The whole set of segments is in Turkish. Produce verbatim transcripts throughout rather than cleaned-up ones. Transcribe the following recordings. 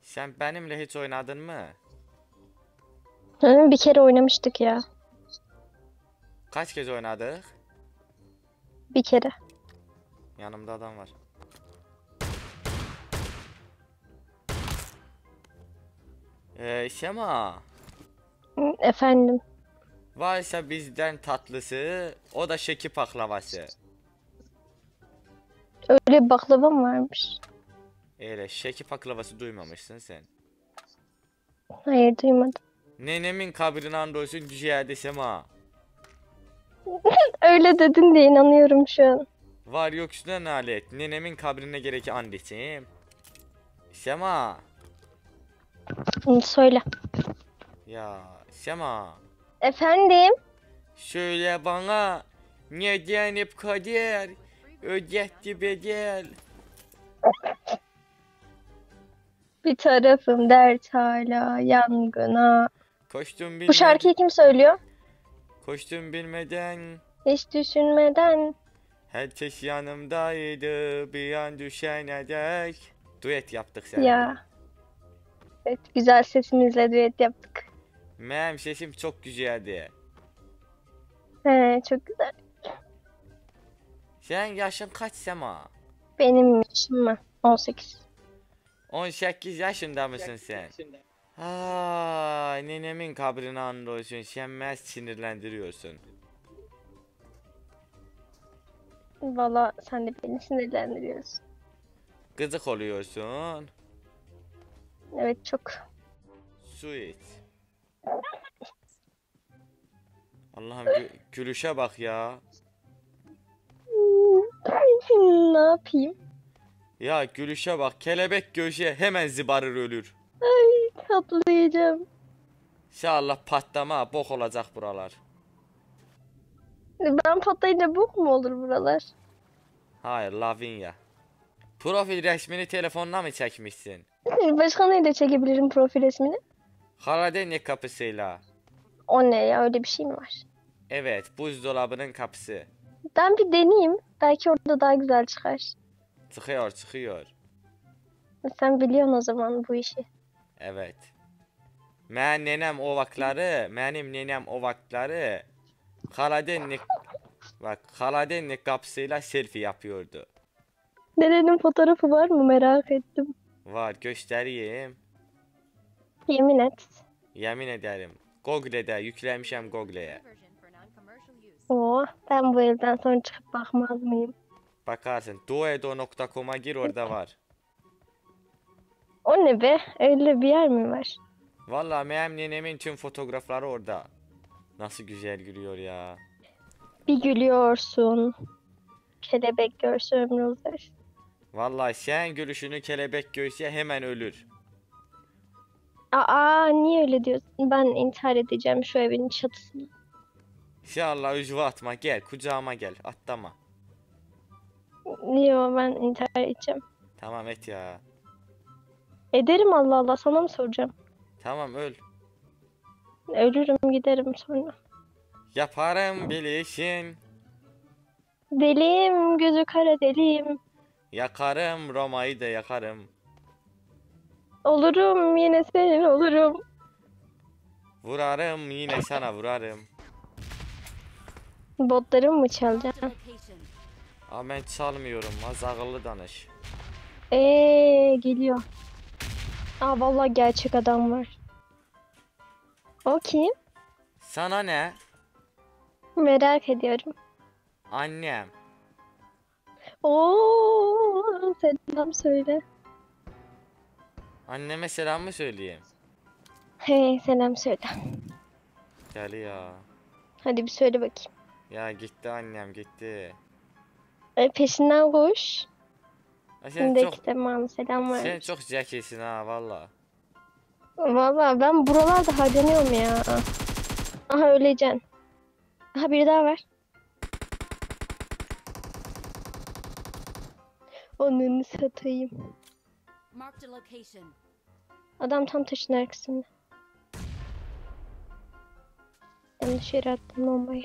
Sen benimle hiç oynadın mı? Hı, bir kere oynamıştık ya. Kaç kez oynadık? Bir kere. Yanımda adam var. Ee, Şema. Hı, efendim. Varsa bizden tatlısı, o da şeki baklavası. Öyle bir baklava mı varmış? Öyle şeki baklavası duymamışsın sen. Hayır, duymadım. Nenemin kabrine andolsun ciğerde Şema. Öyle dedin diye inanıyorum şu an. Var yoksudan alet. Nenemin kabrine gerek anneciğim. Şema. Hı, söyle. Ya Şema. Efendim? Söyle bana. Neden hep kader ödetti bedel? Bir tarafım dert hala yangına. Koştum Bu bilmeden. şarkıyı kim söylüyor? Koştum bilmeden. Hiç düşünmeden. Herkes yanımdaydı bir an düşene dek. Duet yaptık seninle. Ya. Evet, güzel sesimizle düet yaptık. Benim sesim çok güzeldi. He, çok güzel. Sen yaşın kaç Sema? Benim yaşım mı? on sekiz. on sekiz yaşında mısın sen? Aa, nenemin kabrine andolsun. Sen mest sinirlendiriyorsun. Valla sen de beni sinirlendiriyorsun. Gıcık oluyorsun. Evet, çok. Su iç. Allah'ım gü- gülüşe bak ya. Ne yapayım? Ya gülüşe bak. Kelebek göğe hemen zıbarır ölür. Ay, patlayacağım. İnşallah patlama bok olacak buralar. Ben patlayınca bok mu olur buralar? Hayır Lavinia. Profil resmini telefonla mı çekmişsin? Başka neyle çekebilirim profil resmini? Karadeniz kapısıyla. O ne ya, öyle bir şey mi var? Evet, buzdolabının kapısı. Ben bir deneyeyim. Belki orada daha güzel çıkar. Çıkıyor, çıkıyor. Sen biliyorsun o zaman bu işi. Evet. Ben nenem o vakları, benim nenem o vakları Karadeniz bak Karadeniz kapısıyla selfie yapıyordu. Dedenin fotoğrafı var mı, merak ettim. Var göstereyim. Yemin et. Yemin ederim. Google'de yüklemişim Google'ye. Oo, ben bu evden sonra çıkıp bakmaz mıyım? Bakarsın doedo nokta com'a gir orada var. O ne be? Öyle bir yer mi var? Vallahi benim nenemin tüm fotoğrafları orada. Nasıl güzel gülüyor ya. Bir gülüyorsun. Kelebek görse ömrü uzar. Vallahi sen gülüşünü kelebek görse hemen ölür. Aa, niye öyle diyorsun? Ben intihar edeceğim şu evin çatısına. İnşallah üzve atma gel kucağıma gel atlama. Niye ben intihar edeceğim? Tamam et ya. Ederim, Allah Allah, sana mı soracağım? Tamam öl. Ölürüm giderim sonra. Yaparım bilirsin. Deliyim, gözü kara deliyim. Yakarım Roma'yı da yakarım. Olurum yine senin olurum. Vurarım yine sana vurarım. Botlarımı mı çalacaksın? Ama ben çalmıyorum az akıllı danış. Eee, geliyor. Aa, vallahi gerçek adam var. O kim? Sana ne? Merak ediyorum. Annem. Oo, selam söyle. Anneme selam mı söyleyeyim? Hey, selam söyle. Gel ya. Hadi bir söyle bakayım. Ya gitti annem gitti. E, peşinden koş. Ya sen Şimdi çok iki de selam sen vermiş. çok zekisin ha valla. Vallahi ben buralarda harcanıyorum ya. Aha, öleceksin. Aha, biri daha var. Onu satayım. Adam tam taşın arkasında. Ben dışarı attım bombayı.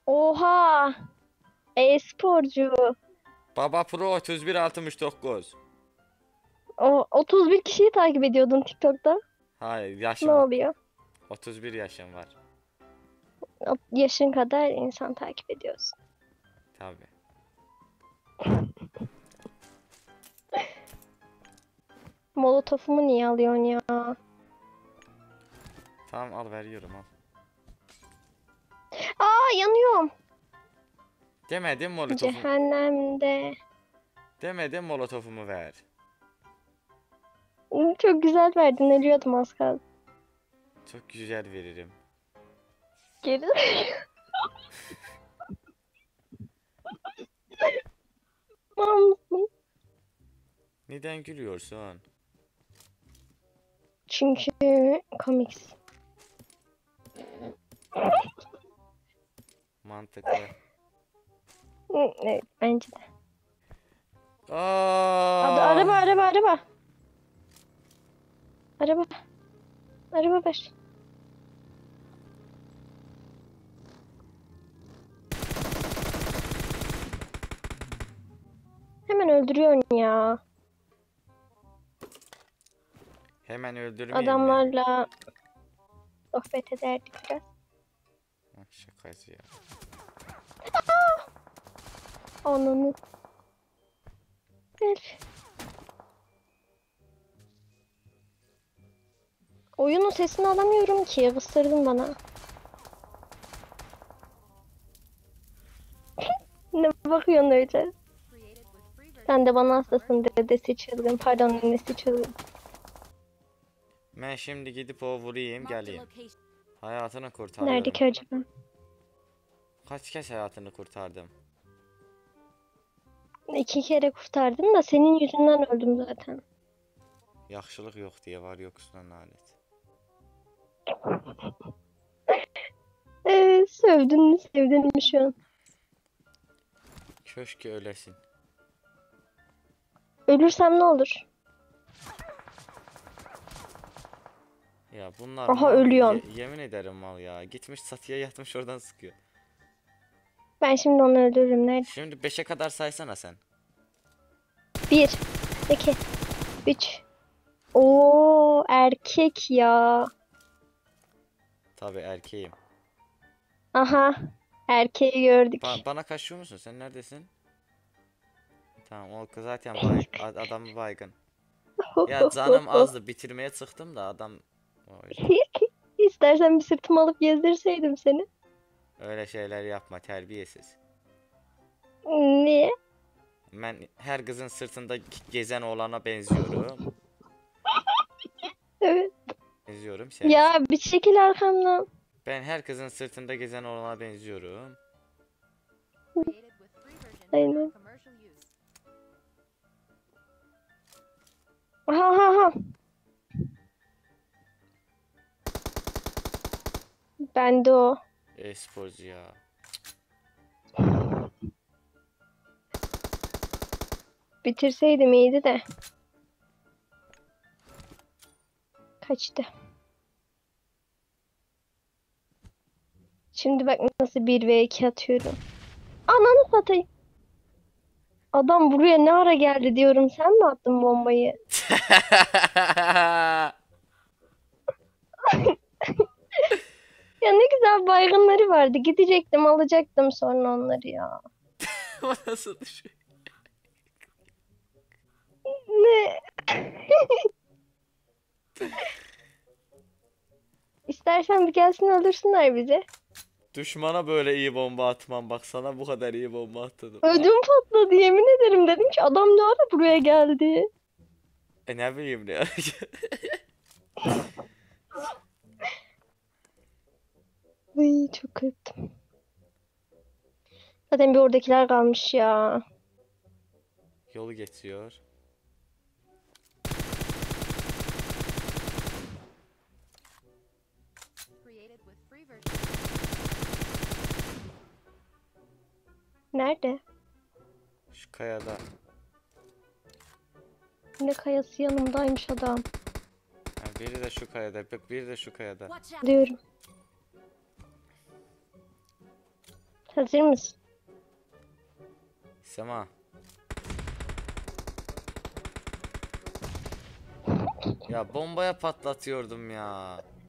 Oha! E-sporcu. Baba Pro otuz bir altmış dokuz. O otuz bir kişiyi takip ediyordun TikTok'ta. Hayır, Ne yaşım oluyor? otuz bir yaşım var. O yaşın kadar insan takip ediyorsun. Tabii. Molotofumu niye alıyorsun ya? Tamam, al veriyorum, al. Aa, yanıyorum. Demedim molotofu. Cehennemde. Demedim molotofumu ver. Çok güzel verdin. Ölüyordum az kaldı. Çok güzel veririm. Geri. Mal mısın? Neden gülüyorsun? Çünkü komiksin. Mantıklı. Evet, bence de. Hadi, Aa! araba araba araba. Araba. Araba ver. Hemen öldürüyorsun ya. Hemen öldürmeyeyim mi? Adamlarla sohbet ederdik biraz. Ah, şakacı ya. Ananı. Ver. Oyunun sesini alamıyorum ki. Kıstırdın bana. Ne bakıyorsun öyle? Sen de bana hastasın, dedesi çılgın. Pardon, annesi çılgın. Ben şimdi gidip o vurayım geleyim. Hayatını Nerede kurtarıyorum. ki acaba? Kaç kez hayatını kurtardım? İki kere kurtardım da senin yüzünden öldüm zaten. Yaxşılıq yok diye var, yoksundan lanet. Ee, sövdün mü sevdin mi şu an? Köşke ölesin. Ölürsem ne olur? Ya bunlar Aha, mal, ölüyorsun. ye- yemin ederim mal ya. Gitmiş satıya yatmış, oradan sıkıyor. Ben şimdi onu öldürürüm. Nerede? Şimdi beşe kadar saysana sen. Bir, iki, üç. Oo, erkek ya. Tabii erkeğim. Aha, erkeği gördük. Ba- bana kaçıyor musun? Sen neredesin? Tamam, o kız zaten bay ad- adam baygın. Ya canım azdı, bitirmeye çıktım da adam o yüzden. İstersen bir sırtıma alıp gezdirseydim seni. Öyle şeyler yapma, terbiyesiz. Niye? Ben her kızın sırtında gezen oğlana benziyorum. Evet. Benziyorum sen. Ya bir çekil arkamdan. Ben her kızın sırtında gezen oğlana benziyorum. Aynen. Ha ha ha. Ben de o. E-sporcu ya. Bitirseydim iyiydi de. Kaçtı. Şimdi bak nasıl bir ve iki atıyorum. Ananı satayım. Adam buraya ne ara geldi diyorum. Sen mi attın bombayı? Ya ne güzel baygınları vardı. Gidecektim, alacaktım sonra onları ya. O nasıl düşüyor? Ne? İstersen bir gelsin öldürsünler bizi. Düşmana böyle iyi bomba atmam. Bak, sana bu kadar iyi bomba attım. Ödüm patladı, yemin ederim, dedim ki adam ne ara buraya geldi. E ne bileyim ne. Ay, çok korktum. Zaten bir oradakiler kalmış ya. Yolu geçiyor. Nerede? Şu kayada. Ne kayası, yanımdaymış adam. Ha, biri de şu kayada. Bak, biri de şu kayada. Diyorum. Hazır mısın? Sema. Ya bombaya patlatıyordum ya.